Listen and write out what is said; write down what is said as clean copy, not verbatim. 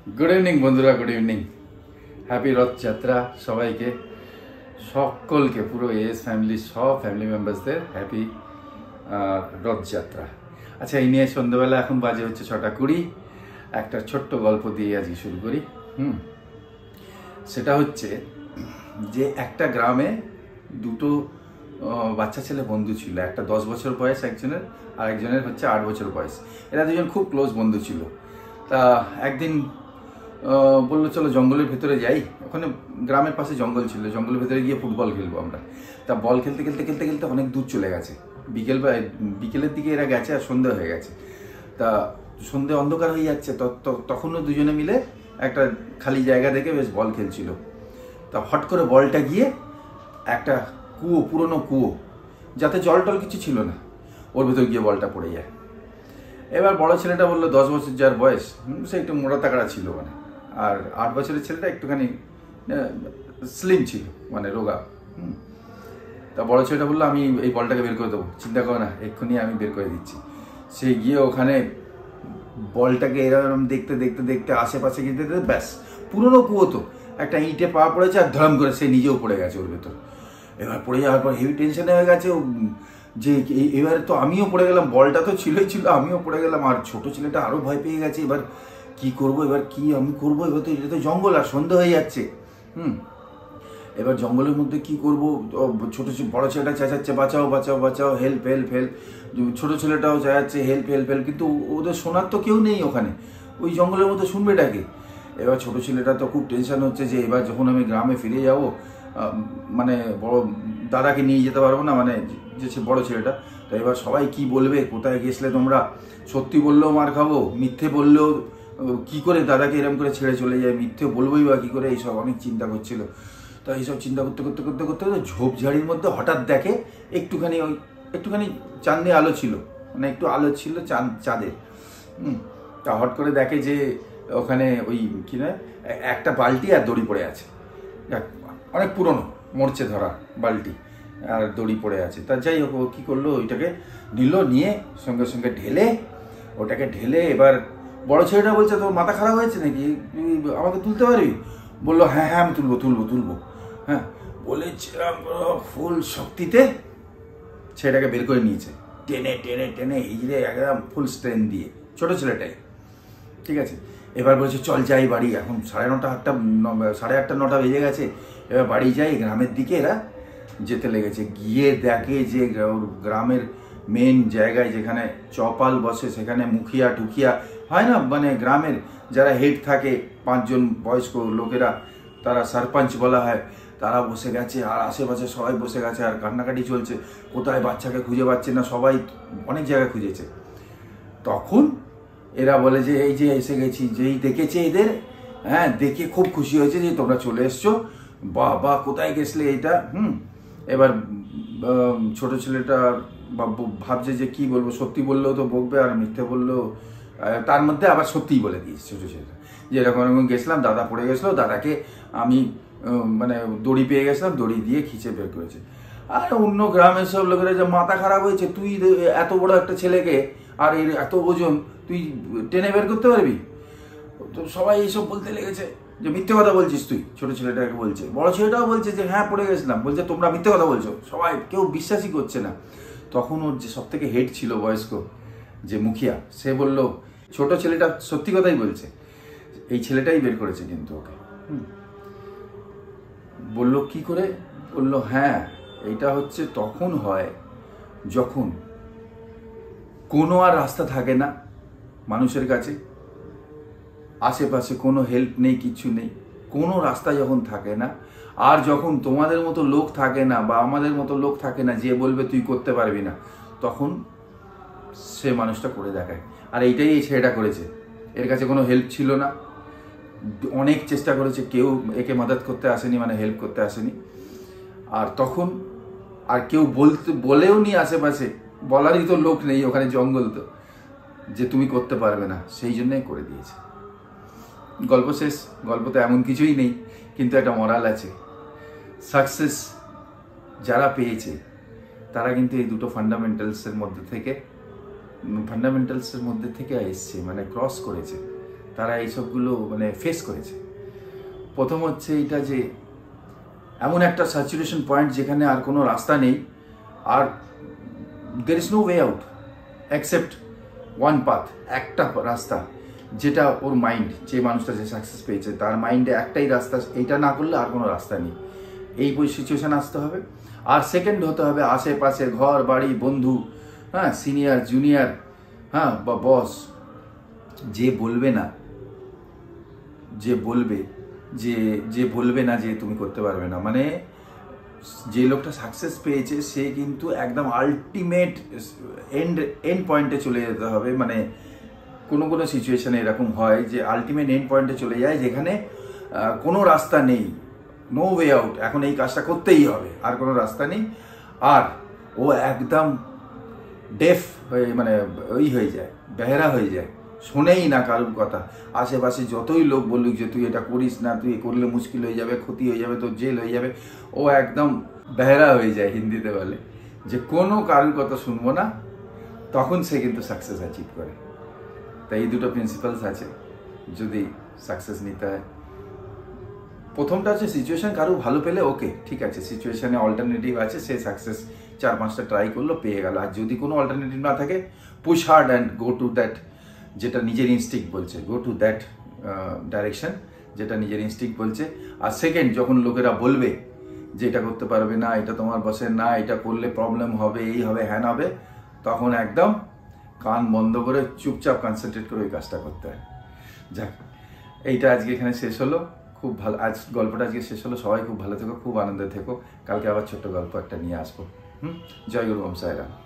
Good evening बंधुरा good evening happy Rath Yatra सबाइके सकलके पुरो एस फैमिली सब फैमिली मेम्बार्सদের हैप्पी रथ यात्रा। अच्छा এই নিয়ে সন্ধ্যাবেলা এখন বাজে হচ্ছে 6:20 একটা ছোট্ট গল্প দিয়ে আজকে শুরু করি। সেটা হচ্ছে যে একটা গ্রামে দুটো বাচ্চা ছেলে বন্ধু ছিল, একটা 10 বছর বয়স একজনের আর একজনের হচ্ছে 8 বছর বয়স। এরা দুজন খুব ক্লোজ বন্ধু ছিল। তা একদিন বললো চলো জঙ্গলের ভেতরে যাই, ওখানে গ্রামের পাশে জঙ্গল ছিল, জঙ্গলের ভেতরে গিয়ে ফুটবল খেলবো আমরা। তা বল খেলতে খেলতে খেলতে খেলতে অনেক দূর চলে গেছে, বিকেলের দিকে এরা গেছে আর সন্ধে হয়ে গেছে। তা সন্ধে অন্ধকার হয়ে যাচ্ছে, তখনও দুজনে মিলে একটা খালি জায়গা দেখে বেশ বল খেলছিল। তা হট করে বলটা গিয়ে একটা কুয়ো, পুরনো কুয়ো, যাতে জল টল কিছু ছিল না, ওর ভেতর গিয়ে বলটা পড়ে যায়। এবার বড় ছেলেটা বললো 10 বছর যার বয়স, সে একটু মোটা তাকড়া ছিল, মানে আর 8 বছরের ছেলেটা একটুখানি স্লিম ছিল, মানে রোগা। তা বড় ছেলেটা বললো আমি এই বলটাকে বের করে দেবো, চিন্তা করো না, এক্ষুনি আমি বের করে দিচ্ছি। সে গিয়ে ওখানে বলটাকে এরকম দেখতে দেখতে দেখতে আশেপাশে গিয়ে দেখতে ব্যাস পুরনো কুয়ো, তো একটা ইঁটে পা পড়েছে আর ধরম করে সে নিজেও পড়ে গেছে ওর ভেতর। এবার পড়ে যাওয়ার পর হেভি টেনশনে হয়ে গেছে যে এবারে তো আমিও পড়ে গেলাম, বলটা তো ছিলই ছিল, আমিও পড়ে গেলাম। আর ছোট ছেলেটা আরও ভয় পেয়ে গেছে, এবার কি করব, এবার কি আমি করবো, এবার তো এটা তো জঙ্গল আর সন্ধ্যা হয়ে যাচ্ছে। এবার জঙ্গলের মধ্যে কি করব, ছোট বড় ছেলেটা চেঁচাচ্ছে বাঁচাও বাঁচাও বাঁচাও, হেল্প হেল্প হেল্প, ছোট ছেলেটাও চেঁচাচ্ছে হেল্প হেল্প হেল্প, কিন্তু ওদের শোনার তো কেউ নেই ওখানে, ওই জঙ্গলের মধ্যে শুনবেটাকে। এবার ছোট ছেলেটা তো খুব টেনশন হচ্ছে যে এবার যখন আমি গ্রামে ফিরে যাব, মানে বড় দাদাকে নিয়ে যেতে পারবো না, মানে যে বড় ছেলেটা। তো এবার সবাই কি বলবে, কোথায় গেছলে তোমরা, সত্যি বললেও মার খাবো, মিথ্যে বললেও কি করে দাদাকে এরকম করে ছেড়ে চলে যায়, মিথ্যে বলবোই বা কী করে, এইসব অনেক চিন্তা করছিল। তো এইসব চিন্তা করতে করতে করতে করতে করতে ঝোপঝাড়ির মধ্যে হঠাৎ দেখে একটুখানি চাঁদনি আলো ছিল, মানে একটু আলো ছিল চাঁদের। তা হট করে দেখে যে ওখানে ওই কি না একটা বালতি আর দড়ি পড়ে আছে, অনেক পুরনো মরচে ধরা বালতি আর দড়ি পড়ে আছে। তা যাই হোক, ও কী করলো, ওইটাকে নিয়ে সঙ্গে সঙ্গে ঢেলে এবার বড় ছেলেটা বলছে তোর মাথা খারাপ হয়েছে নাকি, আমাকে তুলতে পারবি? বললো হ্যাঁ হ্যাঁ আমি তুলবো। হ্যাঁ বলে ফুল শক্তিতে ছেলেটাকে বের করে নিয়েছে, টেনে টেনে টেনে হিজড়ে একদম ফুল স্ট্রেন দিয়ে, ছোট ছেলেটাই। ঠিক আছে, এবার বলছে চল যাই বাড়ি, এখন 8:30 9টা বেজে গেছে। এবার বাড়ি যাই, গ্রামের দিকে এরা যেতে লেগেছে। গিয়ে দেখে যে গ্রামের মেন জায়গায় যেখানে চপাল বসে, সেখানে মুখিয়া টুকিয়া হয় না, মানে গ্রামের যারা হেড থাকে 5 জন বয়স্ক লোকেরা, তারা সরপঞ্চ বলা হয়, তারা বসে গেছে আর আশেপাশে সবাই বসে গেছে আর কান্নাকাটি চলছে, কোথায় বাচ্চাকে খুঁজে পাচ্ছে না, সবাই অনেক জায়গায় খুঁজেছে। তখন এরা বলে যে এই যে এসে গেছি, যেই দেখেছে এদের, হ্যাঁ দেখে খুব খুশি হয়েছে যে তোমরা চলে এসছো, বা কোথায় গেছলে এইটা। এবার ছোট ছেলেটা ভাবছে যে কি বলবো, সত্যি বললেও তো বকবে আর মিথ্যে বললেও, তার মধ্যে আবার সত্যিই বলে দিয়েছে ছোটো ছেলেটা যে এরকম গেছিলাম, দাদা পড়ে গেছিলো, দাদাকে আমি মানে দড়ি পেয়ে গেছিলাম, দড়ি দিয়ে খিচে বের করেছে। আর অন্য গ্রামের সব লোকেরা যে মাথা খারাপ হয়েছে, তুই এত বড় একটা ছেলেকে আর এর এত ওজন তুই টেনে বের করতে পারবি? তো সবাই এইসব বলতে লেগেছে যে মিথ্যে কথা বলছিস তুই, ছোট ছেলেটাকে বলছে। বড় ছেলেটাও বলছে যে হ্যাঁ পড়ে গেছিলাম, বলছে তোমরা মিথ্যে কথা বলছো, সবাই কেউ বিশ্বাসই করছে না। তখন ওর যে সব থেকে হেড ছিল বয়স্ক, যে মুখিয়া, সে বলল ছোট ছেলেটা সত্যি কথাই বলছে, এই ছেলেটাই বের করেছে কিন্তু ওকে। বলল কি করে? বলল হ্যাঁ এইটা হচ্ছে তখন হয় যখন কোনো আর রাস্তা থাকে না মানুষের কাছে, আশেপাশে কোনো হেল্প নেই, কিছু নেই, কোনো রাস্তা যখন থাকে না, আর যখন তোমাদের মতো লোক থাকে না বা আমাদের মতো লোক থাকে না যে বলবে তুই করতে পারবি না, তখন সে মানুষটা করে দেখায়। আর এইটাই এই ছেলেটা করেছে। এর কাছে কোনো হেল্প ছিল না, অনেক চেষ্টা করেছে, কেউ একে মদত করতে আসেনি, মানে হেল্প করতে আসেনি। আর তখন আর কেউ বলেও নি, আশেপাশে বলারই তো লোক নেই, ওখানে জঙ্গল তো, যে তুমি করতে পারবে না, সেই জন্যই করে দিয়েছে। গল্প শেষ। গল্প তো এমন কিছুই নেই, কিন্তু একটা মরাল আছে। সাকসেস যারা পেয়েছে তারা কিন্তু এই দুটো ফান্ডামেন্টালসের মধ্যে থেকে এসছে, মানে ক্রস করেছে। তারা এইসবগুলো মানে ফেস করেছে। প্রথম হচ্ছে এটা যে এমন একটা স্যাচুরেশন পয়েন্ট যেখানে আর কোনো রাস্তা নেই, আর there is no way out except one path, একটা রাস্তা, যেটা ওর মাইন্ড, যে মানুষটা যে সাকসেস পেয়েছে তার মাইন্ডে একটাই রাস্তা, এইটা না করলে আর কোনো রাস্তা নেই। এই সিচুয়েশান আসতে হবে। আর সেকেন্ড হতে হবে আশেপাশে ঘর বাড়ি বন্ধু, হ্যাঁ, সিনিয়র জুনিয়র, হ্যাঁ, বা বস, যে বলবে না যে তুমি করতে পারবে না, মানে যে লোকটা সাকসেস পেয়েছে সে কিন্তু একদম আলটিমেট এন্ড পয়েন্টে চলে যেতে হবে। মানে কোনো কোনো সিচুয়েশানে এরকম হয় যে আলটিমেট এন্ড পয়েন্টে চলে যায় যেখানে কোনো রাস্তা নেই, নো ওয়ে আউট, এখন এই কাজটা করতেই হবে, আর কোনো রাস্তা নেই। আর ও একদম ডেফ হয়ে মানে ওই হয়ে যায়, বেহারা হয়ে যায়, শোনেই না কারোর কথা। আশেপাশে যতই লোক বলুক যে তুই এটা করিস না, তুই করলে মুশকিল হয়ে যাবে, ক্ষতি হয়ে যাবে, তোর জেল হয়ে যাবে, ও একদম বেহারা হয়ে যায়, হিন্দিতে বলে যে কোনো কারোর কথা শুনবো না, তখন সে কিন্তু সাকসেস অ্যাচিভ করে। তাই এই দুটো প্রিন্সিপালস আছে যদি সাকসেস নিতে হয়। প্রথমটা হচ্ছে সিচুয়েশন কারো ভালো পেলে ওকে ঠিক আছে, সিচুয়েশনে অল্টারনেটিভ আছে, সে সাকসেস 4-5টা ট্রাই করলো, পেয়ে গেল। আর যদি কোনো অল্টারনেটিভ না থাকে, push hard and go to that, যেটা নিজের ইনস্টিংক্ট বলছে, গো টু দ্যাট ডাইরেকশন, যেটা নিজের ইনস্টিংক্ট বলছে। আর সেকেন্ড, যখন লোকেরা বলবে যে এটা করতে পারবে না, এটা তোমার বসের না, এটা করলে প্রবলেম হবে, এই হবে, হ্যান হবে, তখন একদম কান বন্ধ করে চুপচাপ কনসেন্ট্রেট করে ওই কাজটা করতে হয়। যাক, এইটা আজকে এখানে শেষ হলো। খুব ভালো, আজ গল্পটা আজকে শেষ হলো। সবাই খুব ভালো থেকো, খুব আনন্দে থেকো। কালকে আবার ছোট্ট গল্প একটা নিয়ে আসবো। জয় গুরু ওম সাইরাম।